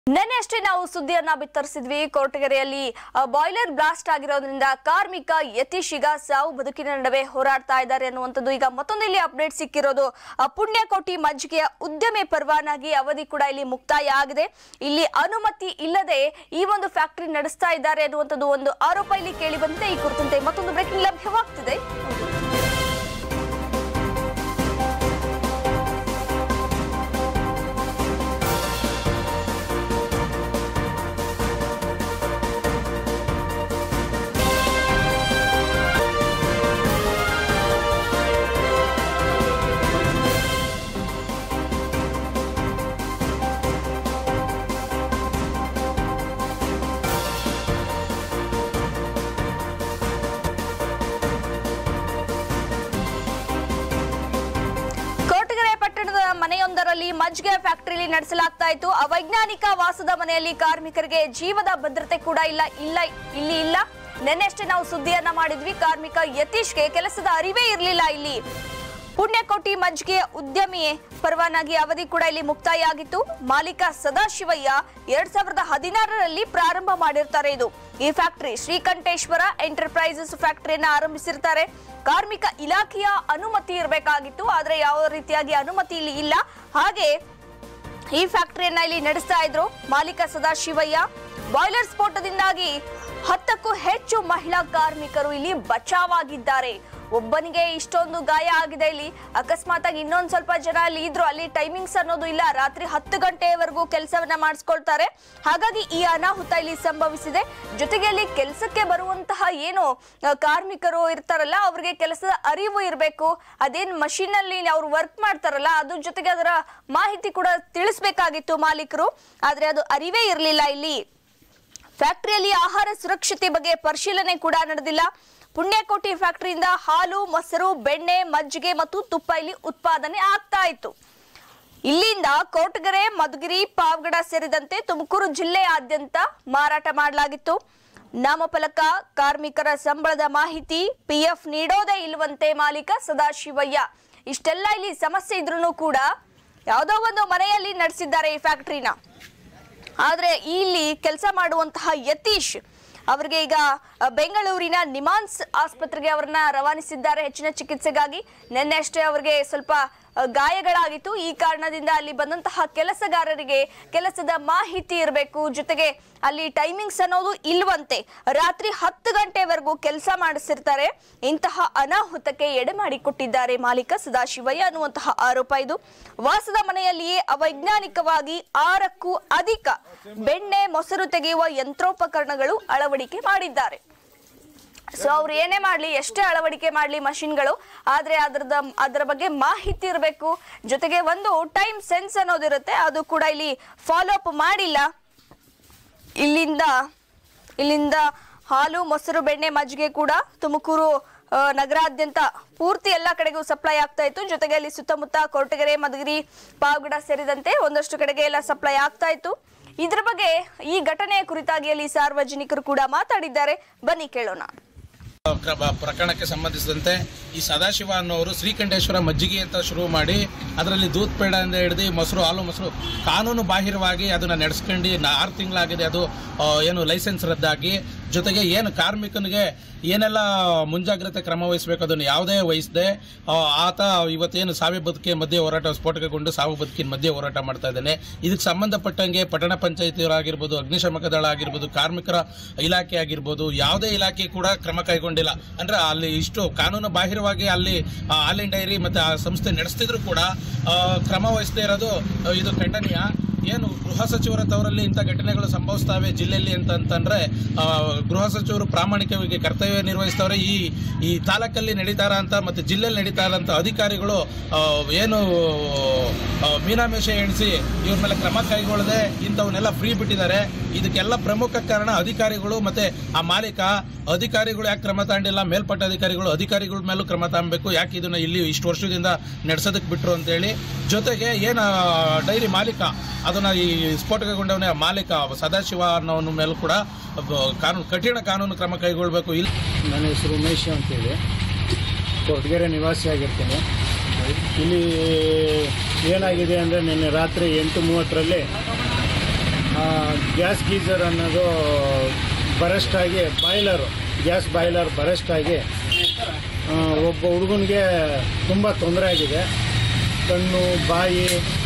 ನೆನ್ನೆಷ್ಟೇ ನಾವು ಸುದ್ದಿಯನ್ನ ಬಿತ್ತರಿಸಿದ್ವಿ. ಕೊರಟಗೆರೆಯಲ್ಲಿ boiler blast ಆಗಿರೋದ್ರಿಂದ ಕಾರ್ಮಿಕ ಯತೀಶ್ ಈಗ ಸಾವು ಬದುಕಿನ ನಡುವೆ ಹೋರಾಡ್ತಾ ಇದ್ದಾರೆ ಅನ್ನುವಂಥದ್ದು ಈಗ ಮತ್ತೊಂದು ಇಲ್ಲಿ ಅಪ್ಡೇಟ್ ಸಿಕ್ಕಿರೋದು. ಪುಣ್ಯಕೋಟಿ ಮಜ್ಜಿಗೆಯ ಉದ್ಯಮಿ ಪರವಾನಗಿ ಅವಧಿ ಕೂಡ ಇಲ್ಲಿ ಮುಕ್ತಾಯ ಆಗಿದೆ. ಇಲ್ಲಿ ಅನುಮತಿ ಇಲ್ಲದೆ ಈ ಒಂದು ಫ್ಯಾಕ್ಟರಿ ನಡೆಸ್ತಾ ಇದ್ದಾರೆ ಅನ್ನುವಂಥದ್ದು ಒಂದು ಆರೋಪ ಇಲ್ಲಿ ಕೇಳಿ ಬಂದಿದೆ. ಈ ಕುರಿತಂತೆ ಮತ್ತೊಂದು ಬ್ರೇಕಿಂಗ್ ಲಭ್ಯವಾಗ್ತಿದೆ. ಮನೆಯೊಂದರಲ್ಲಿ ಮಜ್ಜಿಗೆ ಫ್ಯಾಕ್ಟರಿಯಲ್ಲಿ ನಡೆಸಲಾಗ್ತಾ ಇತ್ತು. ಅವೈಜ್ಞಾನಿಕ ವಾಸದ ಮನೆಯಲ್ಲಿ ಕಾರ್ಮಿಕರಿಗೆ ಜೀವದ ಭದ್ರತೆ ಕೂಡ ಇಲ್ಲ. ನೆನ್ನೆಷ್ಟೇ ನಾವು ಸುದ್ದಿಯನ್ನ ಮಾಡಿದ್ವಿ. ಕಾರ್ಮಿಕ ಯತೀಶ್ಗೆ ಕೆಲಸದ ಅರಿವೇ ಇರಲಿಲ್ಲ. ಇಲ್ಲಿ ಪುಣ್ಯಕೋಟಿ ಮಜ್ಜಿಗೆಯ ಉದ್ಯಮಿ ಪರವಾನಗಿ ಅವಧಿ ಕೂಡ ಇಲ್ಲಿ ಮುಕ್ತಾಯ ಆಗಿತ್ತು. ಮಾಲೀಕ ಸದಾಶಿವಯ್ಯ 2016ರಲ್ಲಿ ಪ್ರಾರಂಭ ಮಾಡಿರ್ತಾರೆ. ಈ ಫ್ಯಾಕ್ಟರಿ ಶ್ರೀಕಂಠೇಶ್ವರ ಎಂಟರ್ಪ್ರೈಸಸ್ ಫ್ಯಾಕ್ಟರಿಯನ್ನ ಆರಂಭಿಸಿರ್ತಾರೆ. ಕಾರ್ಮಿಕ ಇಲಾಖೆಯ ಅನುಮತಿ ಇರಬೇಕಾಗಿತ್ತು, ಆದ್ರೆ ಯಾವ ರೀತಿಯಾಗಿ ಅನುಮತಿ ಇಲ್ಲಿ ಇಲ್ಲ. ಹಾಗೆ ಈ ಫ್ಯಾಕ್ಟರಿಯನ್ನ ಇಲ್ಲಿ ನಡೆಸ್ತಾ ಇದ್ರು ಮಾಲೀಕ ಸದಾಶಿವಯ್ಯ. ಬಾಯ್ಲರ್ ಸ್ಫೋಟದಿಂದಾಗಿ 10ಕ್ಕೂ ಹೆಚ್ಚು ಮಹಿಳಾ ಕಾರ್ಮಿಕರು ಇಲ್ಲಿ ಬಚಾವಾಗಿದ್ದಾರೆ. ಒಬ್ಬನಿಗೆ ಇಷ್ಟೊಂದು ಗಾಯ ಆಗಿದೆ. ಇಲ್ಲಿ ಅಕಸ್ಮಾತ್ ಆಗಿ ಇನ್ನೊಂದ್ ಸ್ವಲ್ಪ ಜನ ಅಲ್ಲಿ ಇದ್ರು. ಅಲ್ಲಿ ಟೈಮಿಂಗ್ಸ್ ಅನ್ನೋದು ಇಲ್ಲ. ರಾತ್ರಿ 10 ಗಂಟೆವರೆಗೂ ಕೆಲಸವನ್ನ ಮಾಡಿಸ್ಕೊಳ್ತಾರೆ. ಹಾಗಾಗಿ ಈ ಅನಾಹುತ ಇಲ್ಲಿ ಸಂಭವಿಸಿದೆ. ಜೊತೆಗೆ ಅಲ್ಲಿ ಕೆಲಸಕ್ಕೆ ಬರುವಂತಹ ಏನು ಕಾರ್ಮಿಕರು ಇರ್ತಾರಲ್ಲ, ಅವ್ರಿಗೆ ಕೆಲಸದ ಅರಿವು ಇರಬೇಕು. ಅದೇನ್ ಮಷೀನ್ ಅಲ್ಲಿ ಅವ್ರು ವರ್ಕ್ ಮಾಡ್ತಾರಲ್ಲ, ಅದ್ರ ಜೊತೆಗೆ ಅದರ ಮಾಹಿತಿ ಕೂಡ ತಿಳಿಸ್ಬೇಕಾಗಿತ್ತು ಮಾಲೀಕರು. ಆದ್ರೆ ಅದು ಅರಿವೇ ಇರಲಿಲ್ಲ. ಇಲ್ಲಿ ಫ್ಯಾಕ್ಟರಿಯಲ್ಲಿ ಆಹಾರ ಸುರಕ್ಷತೆ ಬಗ್ಗೆ ಪರಿಶೀಲನೆ ಕೂಡ ನಡೆದಿಲ್ಲ. ಪುಣ್ಯಕೋಟಿ ಫ್ಯಾಕ್ಟರಿಯಿಂದ ಹಾಲು, ಮೊಸರು, ಬೆಣ್ಣೆ, ಮಜ್ಜಿಗೆ ಮತ್ತು ತುಪ್ಪ ಇಲ್ಲಿ ಉತ್ಪಾದನೆ ಆಗ್ತಾ ಇತ್ತು. ಇಲ್ಲಿಂದ ಕೊರಟಗೆರೆ, ಮಧುಗಿರಿ, ಪಾವಗಡ ಸೇರಿದಂತೆ ತುಮಕೂರು ಜಿಲ್ಲೆಯಾದ್ಯಂತ ಮಾರಾಟ ಮಾಡಲಾಗಿತ್ತು. ನಾಮಫಲಕ, ಕಾರ್ಮಿಕರ ಸಂಬಳದ ಮಾಹಿತಿ, PF ನೀಡೋದೇ ಇಲ್ಲವಂತೆ ಮಾಲೀಕ ಸದಾಶಿವಯ್ಯ. ಇಷ್ಟೆಲ್ಲ ಇಲ್ಲಿ ಸಮಸ್ಯೆ ಇದ್ರೂ ಕೂಡ ಯಾವುದೋ ಒಂದು ಮನೆಯಲ್ಲಿ ನಡೆಸಿದ್ದಾರೆ ಈ ಫ್ಯಾಕ್ಟರಿನ. ಆದ್ರೆ ಇಲ್ಲಿ ಕೆಲಸ ಮಾಡುವಂತಹ ಯತೀಶ್ ಅವರಿಗೆ ಈಗ ಬೆಂಗಳೂರಿನ ನಿಮಾನ್ಸ್ ಆಸ್ಪತ್ರೆಗೆ ಅವರನ್ನ ರವಾನಿಸಿದ್ದಾರೆ ಹೆಚ್ಚಿನ ಚಿಕಿತ್ಸೆಗಾಗಿ. ನಿನ್ನೆ ಅಷ್ಟೇ ಅವರಿಗೆ ಸ್ವಲ್ಪ ಗಾಯಗಳಾಗಿತ್ತು. ಈ ಕಾರಣದಿಂದ ಅಲ್ಲಿ ಬಂದಂತಹ ಕೆಲಸಗಾರರಿಗೆ ಕೆಲಸದ ಮಾಹಿತಿ ಇರಬೇಕು. ಜೊತೆಗೆ ಅಲ್ಲಿ ಟೈಮಿಂಗ್ಸ್ ಅನ್ನೋದು ಇಲ್ವಂತೆ. ರಾತ್ರಿ 10 ಗಂಟೆವರೆಗೂ ಕೆಲಸ ಮಾಡಿಸಿರ್ತಾರೆ. ಇಂತಹ ಅನಾಹುತಕ್ಕೆ ಎಡೆ ಮಾಡಿಕೊಟ್ಟಿದ್ದಾರೆ ಮಾಲೀಕ ಸದಾಶಿವಯ್ಯ ಅನ್ನುವಂತಹ ಆರೋಪ ಇದು. ವಾಸದ ಮನೆಯಲ್ಲಿಯೇ ಅವೈಜ್ಞಾನಿಕವಾಗಿ 6ಕ್ಕೂ ಅಧಿಕ ಬೆಣ್ಣೆ, ಮೊಸರು ತೆಗೆಯುವ ಯಂತ್ರೋಪಕರಣಗಳು ಅಳವಡಿಕೆ ಮಾಡಿದ್ದಾರೆ. ಸೊ ಅವ್ರು ಏನೇ ಮಾಡ್ಲಿ, ಎಷ್ಟೇ ಅಳವಡಿಕೆ ಮಾಡ್ಲಿ ಮಷಿನ್ಗಳು, ಆದ್ರೆ ಅದರ ಬಗ್ಗೆ ಮಾಹಿತಿ ಇರಬೇಕು. ಜೊತೆಗೆ ಒಂದು ಟೈಮ್ ಸೆನ್ಸ್ ಅನ್ನೋದಿರುತ್ತೆ, ಅದು ಕೂಡ ಇಲ್ಲಿ ಫಾಲೋ ಅಪ್ ಮಾಡಿಲ್ಲ. ಇಲ್ಲಿಂದ ಹಾಲು, ಮೊಸರು, ಬೆಣ್ಣೆ, ಮಜ್ಜಿಗೆ ಕೂಡ ತುಮಕೂರು ನಗರಾದ್ಯಂತ ಪೂರ್ತಿ ಎಲ್ಲ ಕಡೆಗೂ ಸಪ್ಲೈ ಆಗ್ತಾ ಇತ್ತು. ಜೊತೆಗೆ ಅಲ್ಲಿ ಸುತ್ತಮುತ್ತ ಕೊರಟಗೆರೆ, ಮಧುಗಿರಿ, ಪಾವಗಡ ಸೇರಿದಂತೆ ಒಂದಷ್ಟು ಕಡೆಗೆ ಎಲ್ಲ ಸಪ್ಲೈ ಆಗ್ತಾ ಇತ್ತು. ಇದ್ರ ಬಗ್ಗೆ ಈ ಘಟನೆಯ ಕುರಿತಾಗಿ ಅಲ್ಲಿ ಸಾರ್ವಜನಿಕರು ಕೂಡ ಮಾತಾಡಿದ್ದಾರೆ. ಬನ್ನಿ ಕೇಳೋಣ. ಪ್ರಕರಣಕ್ಕೆ ಸಂಬಂಧಿಸಿದಂತೆ ಈ ಸದಾಶಿವ ಅನ್ನೋರು ಶ್ರೀಕಂಠೇಶ್ವರ ಮಜ್ಜಿಗೆ ಅಂತ ಶುರು ಮಾಡಿ ಅದರಲ್ಲಿ ದೂತ್ ಪೇಡ ಅಂತ ಹಿಡಿದು ಹಾಲು ಮೊಸರು ಕಾನೂನು ಬಾಹಿರವಾಗಿ ಅದನ್ನು ನಡೆಸ್ಕೊಂಡು 6 ತಿಂಗಳಾಗಿದೆ. ಅದು ಏನು ಲೈಸೆನ್ಸ್ ರದ್ದಾಗಿ, ಜೊತೆಗೆ ಏನು ಕಾರ್ಮಿಕನಿಗೆ ಏನೆಲ್ಲ ಮುಂಜಾಗ್ರತೆ ಕ್ರಮ ವಹಿಸಬೇಕು ಅದನ್ನು ಯಾವುದೇ ವಹಿಸದೆ ಆತ ಇವತ್ತೇನು ಸಾವು ಬದುಕಿನ ಮಧ್ಯೆ ಹೋರಾಟ, ಸ್ಫೋಟಕಗೊಂಡು ಸಾವು ಬದುಕಿನ ಮಧ್ಯೆ ಹೋರಾಟ ಮಾಡ್ತಾ ಇದ್ದಾನೆ. ಇದಕ್ಕೆ ಸಂಬಂಧಪಟ್ಟಂಗೆ ಪಟ್ಟಣ ಪಂಚಾಯಿತಿಯವರಾಗಿರ್ಬೋದು, ಅಗ್ನಿಶಾಮಕ ದಳ ಆಗಿರ್ಬೋದು, ಕಾರ್ಮಿಕರ ಇಲಾಖೆ ಆಗಿರ್ಬೋದು, ಯಾವುದೇ ಇಲಾಖೆ ಕೂಡ ಕ್ರಮ ಕೈಗೊಂಡಿಲ್ಲ. ಅಂದ್ರೆ ಅಲ್ಲಿ ಇಷ್ಟು ಕಾನೂನು ಬಾಹಿರವಾಗಿ ಅಲ್ಲಿ ಹಾಲಿನ ಡೈರಿ ಮತ್ತು ಆ ಸಂಸ್ಥೆ ನಡೆಸ್ತಿದ್ರು ಕೂಡ ಕ್ರಮ ವಹಿಸದೇ ಇರೋದು ಇದು ಖಂಡನೀಯ. ಏನು ಗೃಹ ಸಚಿವರ ತವರಲ್ಲಿ ಇಂಥ ಘಟನೆಗಳು ಸಂಭವಿಸ್ತವೆ ಜಿಲ್ಲೆಯಲ್ಲಿ ಅಂತಂದ್ರೆ ಗೃಹ ಸಚಿವರು ಪ್ರಾಮಾಣಿಕವಾಗಿ ಕರ್ತವ್ಯ ನಿರ್ವಹಿಸ್ತವ್ರೆ. ಈ ತಾಲೂಕಲ್ಲಿ ನಡೀತಾರ ಅಂತ ಮತ್ತು ಜಿಲ್ಲೆಯಲ್ಲಿ ನಡೀತಾರಂತ ಅಧಿಕಾರಿಗಳು ಏನು ಮೀನಾಮೇಷ ಎಣಿಸಿ ಇವ್ರ ಮೇಲೆ ಕ್ರಮ ಕೈಗೊಳ್ಳದೆ ಇಂಥವನ್ನೆಲ್ಲ ಫ್ರೀ ಬಿಟ್ಟಿದ್ದಾರೆ. ಇದಕ್ಕೆಲ್ಲ ಪ್ರಮುಖ ಕಾರಣ ಅಧಿಕಾರಿಗಳು ಮತ್ತೆ ಆ ಮಾಲೀಕ. ಅಧಿಕಾರಿಗಳು ಯಾಕೆ ಕ್ರಮ ತಗೊಂಡಿಲ್ಲ? ಮೇಲ್ಪಟ್ಟ ಅಧಿಕಾರಿಗಳ ಮೇಲೂ ಕ್ರಮ ತಗೊಬೇಕು. ಯಾಕೆ ಇದನ್ನ ಇಲ್ಲಿ ಇಷ್ಟು ವರ್ಷದಿಂದ ನಡೆಸೋದಕ್ಕೆ ಬಿಟ್ರು ಅಂತೇಳಿ. ಜೊತೆಗೆ ಏನು ಡೈರಿ ಮಾಲೀಕ ಅದನ್ನ ಈ ಸ್ಫೋಟಕಗೊಂಡವನೇ ಮಾಲೀಕ ಸದಾಶಿವ ಅನ್ನೋನ ಮೇಲೂ ಕೂಡ ಕಠಿಣ ಕಾನೂನು ಕ್ರಮ ಕೈಗೊಳ್ಳಬೇಕು. ಇಲ್ಲಿ ನನ್ನ ಹೆಸರು ಉಮೇಶ್ ಅಂತೇಳಿ ಕೊರಟಗೆರೆ ನಿವಾಸಿಯಾಗಿರ್ತೇನೆ. ಇಲ್ಲಿ ಏನಾಗಿದೆ ಅಂದರೆ ನಿನ್ನೆ ರಾತ್ರಿ 8:30ರಲ್ಲಿ ಗ್ಯಾಸ್ ಗೀಸರ್ ಅನ್ನೋದು ಬರಸ್ಟ್ ಆಗಿ ಗ್ಯಾಸ್ ಬಾಯ್ಲರ್ ಬರಸ್ಟ್ ಆಗಿ ಒಬ್ಬ ಹುಡುಗನಿಗೆ ತುಂಬ ತೊಂದರೆ ಆಗಿದೆ. ಕಣ್ಣು, ಬಾಯಿ,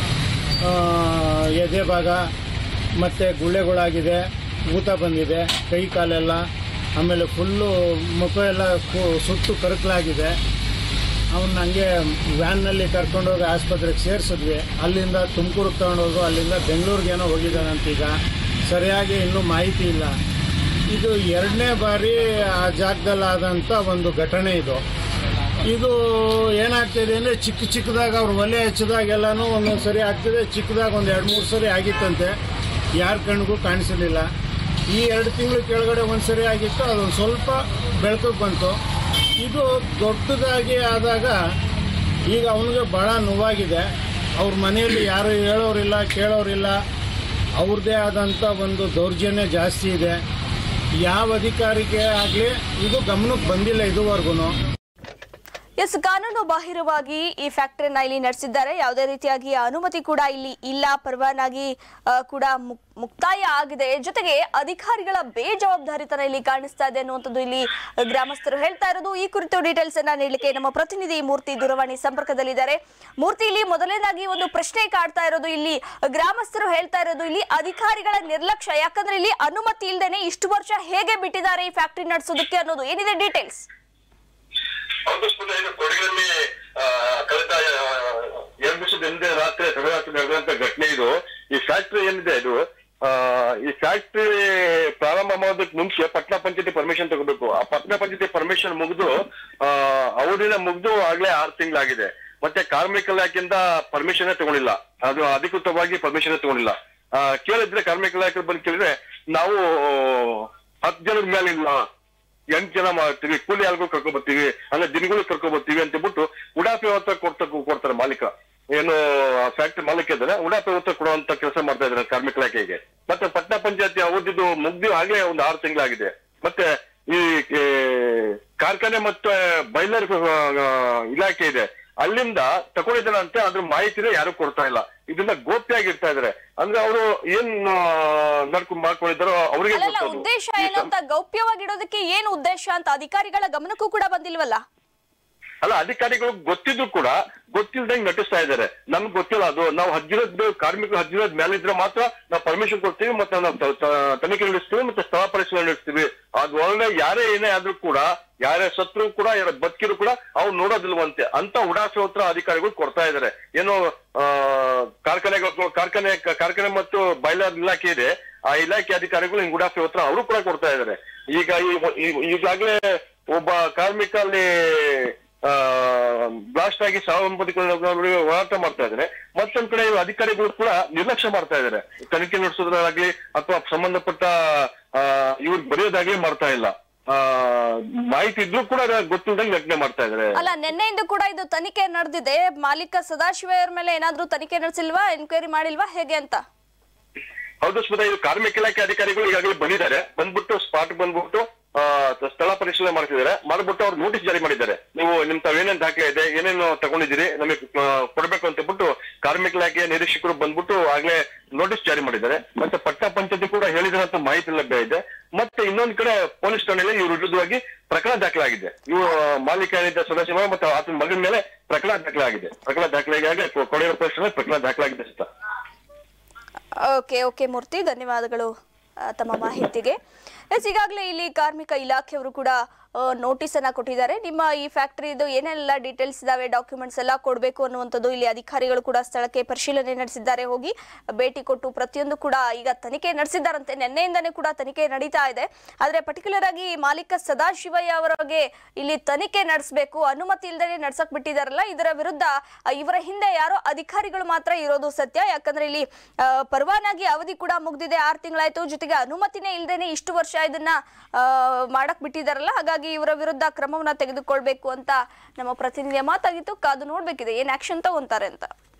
ಎದೆ ಭಾಗ ಮತ್ತು ಗುಳ್ಳೆಗಳಾಗಿದೆ, ಊತ ಬಂದಿದೆ, ಕೈ ಕಾಲೆಲ್ಲ, ಆಮೇಲೆ ಫುಲ್ಲು ಮುಖ ಎಲ್ಲ ಸುತ್ತು ಕರಕಲಾಗಿದೆ. ಅವನ್ನ ಹಂಗೆ ವ್ಯಾನ್ನಲ್ಲಿ ಕರ್ಕೊಂಡೋಗಿ ಆಸ್ಪತ್ರೆಗೆ ಸೇರಿಸಿದ್ವಿ. ಅಲ್ಲಿಂದ ತುಮಕೂರಿಗೆ ತಗೊಂಡೋದ್ರು, ಅಲ್ಲಿಂದ ಬೆಂಗಳೂರಿಗೇನೋ ಹೋಗಿದ್ದಾನಂತೀಗ. ಸರಿಯಾಗಿ ಇನ್ನೂ ಮಾಹಿತಿ ಇಲ್ಲ. ಇದು 2ನೇ ಬಾರಿ ಆ ಜಾಗದಲ್ಲಾದಂಥ ಒಂದು ಘಟನೆ ಇದು ಏನಾಗ್ತಿದೆ ಅಂದರೆ ಚಿಕ್ಕದಾಗ ಅವ್ರು ಒಲೆ ಹಚ್ಚಿದಾಗೆಲ್ಲನೂ ಒಂದೊಂದು ಸರಿ ಆಗ್ತಿದೆ, ಚಿಕ್ಕದಾಗ ಒಂದು 2-3 ಸರಿ ಆಗಿತ್ತಂತೆ. ಯಾರ ಕಣ್ಣಿಗೂ ಕಾಣಿಸಲಿಲ್ಲ. ಈ 2 ತಿಂಗಳು ಕೆಳಗಡೆ ಒಂದು ಸರಿ ಆಗಿತ್ತು, ಅದೊಂದು ಸ್ವಲ್ಪ ಬೆಳಕಿಗೆ ಬಂತು. ಇದು ದೊಡ್ಡದಾಗಿ ಆದಾಗ ಈಗ ಅವನಿಗೆ ಭಾಳ ನೋವಾಗಿದೆ. ಅವ್ರ ಮನೆಯಲ್ಲಿ ಯಾರು ಹೇಳೋರಿಲ್ಲ, ಕೇಳೋರಿಲ್ಲ. ಅವ್ರದ್ದೇ ಆದಂಥ ಒಂದು ದೌರ್ಜನ್ಯ ಜಾಸ್ತಿ ಇದೆ. ಯಾವ ಅಧಿಕಾರಿಗೆ ಆಗಲಿ ಇದು ಗಮನಕ್ಕೆ ಬಂದಿಲ್ಲ ಇದುವರೆಗೂ. ಎಸ್, ಕಾನೂನು ಬಾಹಿರವಾಗಿ ಈ ಫ್ಯಾಕ್ಟರಿನ ಇಲ್ಲಿ ನಡೆಸಿದ್ದಾರೆ. ಯಾವುದೇ ರೀತಿಯಾಗಿ ಅನುಮತಿ ಕೂಡ ಇಲ್ಲಿ ಇಲ್ಲ. ಪರವಾನಗಿ ಕೂಡ ಮುಕ್ತಾಯ ಆಗಿದೆ. ಜೊತೆಗೆ ಅಧಿಕಾರಿಗಳ ಬೇಜವಾಬ್ದಾರಿತನ ಇಲ್ಲಿ ಕಾಣಿಸ್ತಾ ಇದೆ ಅನ್ನುವಂಥದ್ದು ಇಲ್ಲಿ ಗ್ರಾಮಸ್ಥರು ಹೇಳ್ತಾ ಇರೋದು. ಈ ಕುರಿತು ಡೀಟೇಲ್ಸ್ ಅನ್ನ ನೀಡಲಿಕ್ಕೆ ನಮ್ಮ ಪ್ರತಿನಿಧಿ ಮೂರ್ತಿ ದೂರವಾಣಿ ಸಂಪರ್ಕದಲ್ಲಿದ್ದಾರೆ. ಮೂರ್ತಿ, ಇಲ್ಲಿ ಮೊದಲನೇದಾಗಿ ಒಂದು ಪ್ರಶ್ನೆ ಕಾಡ್ತಾ ಇರೋದು, ಇಲ್ಲಿ ಗ್ರಾಮಸ್ಥರು ಹೇಳ್ತಾ ಇರೋದು ಇಲ್ಲಿ ಅಧಿಕಾರಿಗಳ ನಿರ್ಲಕ್ಷ್ಯ. ಯಾಕಂದ್ರೆ ಇಲ್ಲಿ ಅನುಮತಿ ಇಲ್ಲದೇನೆ ಇಷ್ಟು ವರ್ಷ ಹೇಗೆ ಬಿಟ್ಟಿದ್ದಾರೆ ಈ ಫ್ಯಾಕ್ಟರಿ ನಡೆಸೋದಕ್ಕೆ ಅನ್ನೋದು, ಏನಿದೆ ಡೀಟೇಲ್ಸ್? ಕೊಡಗಿನಲ್ಲಿ ಕಳೆದ 2 ದಿವಸದ ಹಿಂದೆ ತಡರಾತ್ರಿ ನಡೆದಂತ ಘಟನೆ ಇದು. ಈ ಫ್ಯಾಕ್ಟ್ರಿ ಏನಿದೆ ಇದು, ಈ ಫ್ಯಾಕ್ಟ್ರಿ ಪ್ರಾರಂಭ ಮಾಡೋದಕ್ಕೆ ಮುಂಚೆ ಪಟ್ಟಣ ಪಂಚಾಯತಿ ಪರ್ಮಿಷನ್ ತಗೋಬೇಕು. ಆ ಪಟ್ಟಣ ಪಂಚಾಯತಿ ಪರ್ಮಿಷನ್ ಮುಗಿದು ಅವಧಿನ ಮುಗಿದು ಆಗ್ಲೇ 6 ತಿಂಗಳಾಗಿದೆ. ಮತ್ತೆ ಕಾರ್ಮಿಕ ಇಲಾಖೆಯಿಂದ ಪರ್ಮಿಷನ್ ತಗೊಂಡಿಲ್ಲ, ಅದು ಅಧಿಕೃತವಾಗಿ ಪರ್ಮಿಷನ್ ತಗೊಂಡಿಲ್ಲ. ಕೇಳಿದ್ರೆ ಕಾರ್ಮಿಕ ಇಲಾಖೆ ಬಂದು ಕೇಳಿದ್ರೆ ನಾವು 10 ಜನದ ಮೇಲಿಲ್ಲ, 8 ಜನ ಮಾಡ್ತೀವಿ, ಕೂಲಿ ಆಳ್ಗಳು ಕರ್ಕೊಂಡ್ ಬರ್ತೀವಿ, ಅಂದ್ರೆ ದಿನಗಳು ಕರ್ಕೊಂಡ್ ಬರ್ತೀವಿ ಅಂತ ಬಿಟ್ಟು ಉಡಾಫೆ ಹೊತ್ತ ಕೊಡ್ತಾರೆ ಮಾಲೀಕ. ಏನು ಫ್ಯಾಕ್ಟ್ರಿ ಮಾಲೀಕ ಇದ್ದಾರೆ, ಉಡಾಫೆ ಹೊತ್ತ ಕೊಡುವಂತ ಕೆಲಸ ಮಾಡ್ತಾ ಇದ್ದಾರೆ ಕಾರ್ಮಿಕ ಇಲಾಖೆಗೆ. ಮತ್ತೆ ಪಟ್ಟಣ ಪಂಚಾಯತಿ ಅವಧಿದು ಮುಗ್ದು ಆಗ್ಲೇ ಒಂದು 6 ತಿಂಗಳಾಗಿದೆ. ಮತ್ತೆ ಈ ಕಾರ್ಖಾನೆ ಮತ್ತೆ ಬೈಲರ್ ಇಲಾಖೆ ಇದೆ, ಅಲ್ಲಿಂದ ತಗೊಂಡಿದ್ದಾರಂತೆ, ಅದ್ರ ಮಾಹಿತಿನೇ ಯಾರು ಕೊಡ್ತಾ ಇಲ್ಲ. ಇದನ್ನ ಗೋಪ್ಯ ಆಗಿರ್ತಾ ಇದಾರೆ. ಅಂದ್ರೆ ಅವರು ಏನ್ ಮಾಡ್ಕೊಂಡಿದ್ದಾರೋ ಅವ್ರಿಗೆ ಉದ್ದೇಶ ಏನು ಅಂತ, ಗೌಪ್ಯವಾಗಿಡೋದಕ್ಕೆ ಏನು ಉದ್ದೇಶ ಅಂತ ಅಧಿಕಾರಿಗಳ ಗಮನಕ್ಕೂ ಕೂಡ ಬಂದಿಲ್ವಲ್ಲ? ಅಲ್ಲ, ಅಧಿಕಾರಿಗಳು ಗೊತ್ತಿದ್ರು ಕೂಡ ಗೊತ್ತಿಲ್ದಂಗೆ ನಟಿಸ್ತಾ ಇದ್ದಾರೆ. ನಮ್ಗೆ ಗೊತ್ತಿಲ್ಲ, ಅದು ನಾವು ಕಾರ್ಮಿಕರು 10 ಮೇಲಿದ್ರೆ ಮಾತ್ರ ನಾವು ಪರ್ಮಿಷನ್ ಕೊಡ್ತೀವಿ, ಮತ್ತೆ ನಾವು ತನಿಖೆ ನಡೆಸ್ತೀವಿ, ಮತ್ತೆ ಸ್ಥಳ ಪರಿಶೀಲನೆ ನಡೆಸ್ತೀವಿ. ಅದು ಒಳ್ಳೆ ಯಾರೇ ಏನೇ ಆದ್ರೂ ಕೂಡ, ಯಾರೇ ಸತ್ರು ಕೂಡ, ಯಾರ ಬದುಕಿರು ಕೂಡ ಅವ್ರು ನೋಡೋದಿಲ್ವಂತೆ ಅಂತ ಉಡಾಫೆ ಹತ್ರ ಅಧಿಕಾರಿಗಳು ಕೊಡ್ತಾ ಇದ್ದಾರೆ. ಏನೋ ಕಾರ್ಖಾನೆ ಮತ್ತು ಬೈಲರ್ ಇಲಾಖೆ ಇದೆ, ಆ ಇಲಾಖೆ ಅಧಿಕಾರಿಗಳು ಹಿಂಗ್ ಉಡಾಫೆ ಹತ್ರ ಅವರು ಕೂಡ ಕೊಡ್ತಾ ಇದ್ದಾರೆ. ಈಗ ಈಗಾಗ್ಲೇ ಒಬ್ಬ ಕಾರ್ಮಿಕ ಅಲ್ಲಿ ಬ್ಲಾಸ್ಟ್ ಆಗಿ 9 ಹೋರಾಟ ಮಾಡ್ತಾ ಇದ್ದಾರೆ. ಮತ್ತೊಂದ್ ಕಡೆ ಅಧಿಕಾರಿಗಳು ಕೂಡ ನಿರ್ಲಕ್ಷ್ಯ ಮಾಡ್ತಾ ಇದ್ದಾರೆ. ತನಿಖೆ ನಡೆಸೋದಾಗ್ಲಿ ಅಥವಾ ಸಂಬಂಧಪಟ್ಟ ಇವ್ರಿಗೆ ಬರೆಯೋದಾಗ್ಲಿ ಮಾಡ್ತಾ ಇಲ್ಲ. ಮಾಹಿತಿ ಇದ್ರೂ ಕೂಡ ಗೊತ್ತಿಲ್ಲದಂಗೆ ಘಟನೆ ಮಾಡ್ತಾ ಇದ್ದಾರೆ. ಅಲ್ಲ, ನಿನ್ನೆಯಿಂದ ಕೂಡ ಇದು ತನಿಖೆ ನಡೆದಿದೆ. ಮಾಲೀಕ ಸದಾಶಿವರ ಮೇಲೆ ಏನಾದ್ರೂ ತನಿಖೆ ನಡೆಸಿಲ್ವಾ, ಎನ್ಕ್ವೈರಿ ಮಾಡಿಲ್ವಾ, ಹೇಗೆ ಅಂತ? ಹೌದು ಸ್ಮಿತಾ, ಇದು ಕಾರ್ಮಿಕ ಇಲಾಖೆ ಅಧಿಕಾರಿಗಳು ಈಗಾಗಲೇ ಬಂದಿದ್ದಾರೆ. ಬಂದ್ಬಿಟ್ಟು ಸ್ಪಾಟ್ ಬಂದ್ಬಿಟ್ಟು ಸ್ಥಳ ಪರಿಶೀಲನೆ ಮಾಡ್ತಿದ್ದಾರೆ. ಮಾಡ್ಬಿಟ್ಟು ಅವ್ರು ನೋಟಿಸ್ ಜಾರಿ ಮಾಡಿದ್ದಾರೆ. ನೀವು ನಿಮ್ ತಾವೇನೇನ್ ದಾಖಲೆ ಇದೆ, ಏನೇನು ತಗೊಂಡಿದ್ದೀರಿ, ನಮಗೆ ಕೊಡ್ಬೇಕು ಅಂತ ಬಿಟ್ಟು ಕಾರ್ಮಿಕ ಇಲಾಖೆಯ ನಿರೀಕ್ಷಕರು ಬಂದ್ಬಿಟ್ಟು ಆಗ್ಲೇ ನೋಟಿಸ್ ಜಾರಿ ಮಾಡಿದ್ದಾರೆ. ಮತ್ತೆ ಪಟ್ಟಣ ಪಂಚಾಯತಿ ಕೂಡ ಹೇಳಿದ್ರಂತ ಮಾಹಿತಿ ಲಭ್ಯ ಇದೆ. ಮತ್ತೆ ಇನ್ನೊಂದ್ ಕಡೆ ಪೊಲೀಸ್ ಠಾಣೆಯಲ್ಲಿ ಇವ್ರ ವಿರುದ್ಧವಾಗಿ ಪ್ರಕರಣ ದಾಖಲಾಗಿದೆ. ಇವರು ಮಾಲೀಕ ಏನಿದ್ದ ಸದಾಶಿವ ಮತ್ತು ಆತನ ಮಗನ ಮೇಲೆ ಪ್ರಕರಣ ದಾಖಲಾಗಿದೆ. ಪ್ರಕರಣ ದಾಖಲಾಗಿ ಕೊಡಗಿನ ಪೊಲೀಸ್ ಪ್ರಕರಣ ದಾಖಲಾಗಿದೆ ಸರ್. ಓಕೆ ಮೂರ್ತಿ, ಧನ್ಯವಾದಗಳು ತಮ್ಮ ಮಾಹಿತಿಗೆ. ಈಗಾಗಲೇ ಇಲ್ಲಿ ಕಾರ್ಮಿಕ ಇಲಾಖೆಯವರು ಕೂಡ ನೋಟಿಸ್ ಅನ್ನ ಕೊಟ್ಟಿದ್ದಾರೆ. ನಿಮ್ಮ ಈ ಫ್ಯಾಕ್ಟರಿದು ಏನೆಲ್ಲ ಡೀಟೇಲ್ಸ್ ಇದಾವೆ, ಡಾಕ್ಯುಮೆಂಟ್ಸ್ ಎಲ್ಲ ಕೊಡಬೇಕು ಅನ್ನುವಂಥದ್ದು ಇಲ್ಲಿ ಅಧಿಕಾರಿಗಳು ಕೂಡ ಸ್ಥಳಕ್ಕೆ ಪರಿಶೀಲನೆ ನಡೆಸಿದ್ದಾರೆ. ಹೋಗಿ ಭೇಟಿ ಕೊಟ್ಟು ಪ್ರತಿಯೊಂದು ಕೂಡ ಈಗ ತನಿಖೆ ನಡೆಸಿದ್ದಾರಂತೆ. ನಿನ್ನೆಯಿಂದನೇ ಕೂಡ ತನಿಖೆ ನಡೀತಾ ಇದೆ. ಆದರೆ ಪರ್ಟಿಕ್ಯುಲರ್ ಆಗಿ ಮಾಲೀಕ ಸದಾಶಿವಯ್ಯ ಅವರಿಗೆ ಇಲ್ಲಿ ತನಿಖೆ ನಡೆಸಬೇಕು, ಅನುಮತಿ ಇಲ್ಲದೆ ನಡ್ಸಕ್ ಬಿಟ್ಟಿದಾರಲ್ಲ, ಇದರ ವಿರುದ್ಧ ಇವರ ಹಿಂದೆ ಯಾರೋ ಅಧಿಕಾರಿಗಳು ಮಾತ್ರ ಇರೋದು ಸತ್ಯ. ಯಾಕಂದ್ರೆ ಇಲ್ಲಿ ಪರವಾನಗಿ ಅವಧಿ ಕೂಡ ಮುಗ್ದಿದೆ, 6 ತಿಂಗಳಾಯ್ತು. ಜೊತೆಗೆ ಅನುಮತಿನೇ ಇಲ್ಲದೇನೆ ಇಷ್ಟು ವರ್ಷ ಇದನ್ನ ಮಾಡಕ್ ಬಿಟ್ಟಿದಾರಲ್ಲ, ಹಾಗಾಗಿ ಇವರ ವಿರುದ್ಧ ಕ್ರಮವನ್ನ ತೆಗೆದುಕೊಳ್ಬೇಕು ಅಂತ ನಮ್ಮ ಪ್ರತಿನಿಧಿಯ ಮಾತಾಗಿತ್ತು. ಕಾದು ನೋಡ್ಬೇಕಿದೆ ಏನ್ ಆಕ್ಷನ್ ತಗೊಂತಾರೆ ಅಂತ.